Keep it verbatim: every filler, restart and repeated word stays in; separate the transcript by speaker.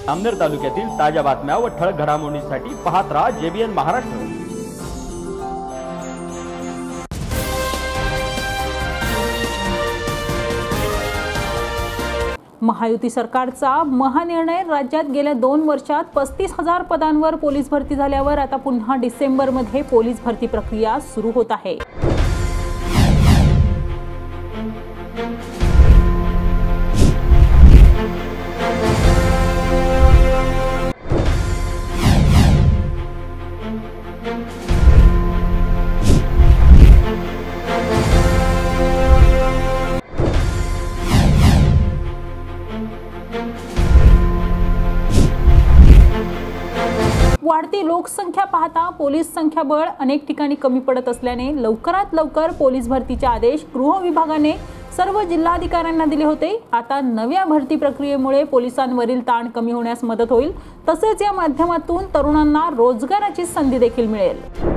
Speaker 1: अमनेर तालुक्यातील ताज्या बातम्या व ठळक घडामोडींसाठी पाहत राहा जेबीएन महाराष्ट्र।
Speaker 2: महायुती सरकारचा महानिर्णय। राज्यात गेल्या दोन वर्षात पस्तीस हजार पदांवर पोलीस भरती झाल्यावर आता पुन्हा डिसेंबर मध्ये पोलीस भरती प्रक्रिया सुरू होत आहे। वाढती लोकसंख्या पाहता पोलीस संख्याबळ अनेक ठिकाणी कमी पडत असल्याने लवकरात लवकर पोलीस भरतीचे आदेश गृह विभागाने सर्व जिल्हाधिकाऱ्यांना दिले होते। आता नव्या भरती प्रक्रियेमुळे पोलिसांवरील ताण कमी होण्यास मदत होईल, तसेच या माध्यमातून तरुणांना रोजगाराची संधी देखील मिळेल।